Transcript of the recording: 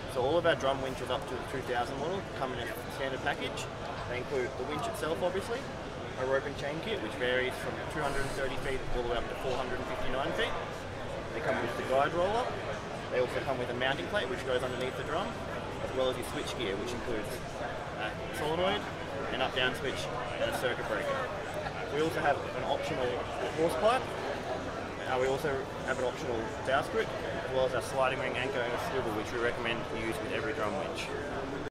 So all of our drum winches up to the 2000 model come in a standard package. They include the winch itself, obviously, a rope and chain kit, which varies from 230 feet all the way up to 459 feet. They come with the guide roller. They also come with a mounting plate, which goes underneath the drum, as well as your switch gear, which includes a solenoid, an up-down switch, and a circuit breaker. We also have an optional horse pipe. We also have an optional bowsprit, as well as our sliding ring anchor and a swivel, which we recommend you use with every drum winch.